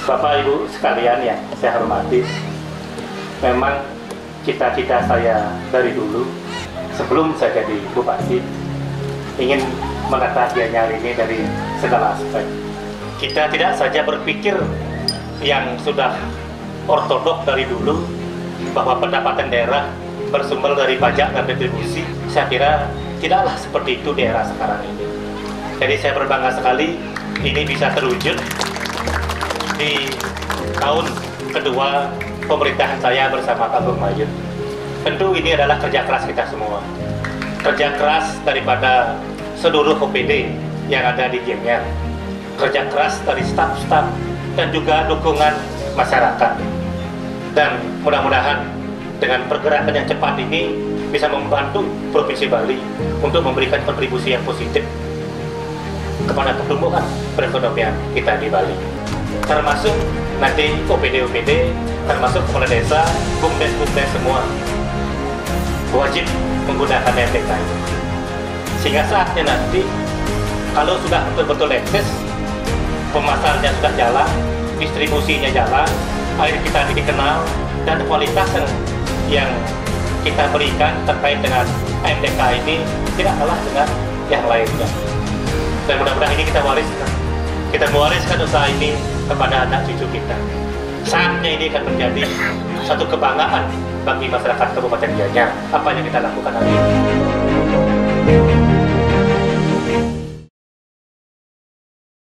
Bapak Ibu sekalian yang saya hormati, memang cita-cita saya dari dulu sebelum saya jadi bupati ingin menata Gianyar ini dari segala aspek. Kita tidak saja berpikir yang sudah ortodok dari dulu bahwa pendapatan daerah bersumber dari pajak dan retribusi. Saya kira tidaklah seperti itu di era sekarang ini. Jadi saya berbangga sekali ini bisa terwujud di tahun kedua pemerintahan saya bersama Pak Mayun. Tentu ini adalah kerja keras kita semua. Kerja keras daripada seluruh OPD yang ada di Gianyar. Kerja keras dari staf-staf dan juga dukungan masyarakat. Dan mudah-mudahan dengan pergerakan yang cepat ini bisa membantu Provinsi Bali untuk memberikan kontribusi yang positif kepada pertumbuhan perekonomian kita di Bali. Termasuk nanti OPD-OPD, termasuk kepala desa, bumdes-bumdes semua wajib menggunakan MDK ini. Sehingga saatnya nanti kalau sudah betul-betul eksis, pemasarnya sudah jalan, distribusinya jalan, air kita dikenal, dan kualitas yang kita berikan terkait dengan MDK ini tidak kalah dengan yang lainnya. Dan mudah-mudahan ini kita wariskan. Kita mewariskan usaha ini kepada anak cucu kita. Saatnya ini akan menjadi satu kebanggaan bagi masyarakat Kabupaten Gianyar apa yang kita lakukan hari ini.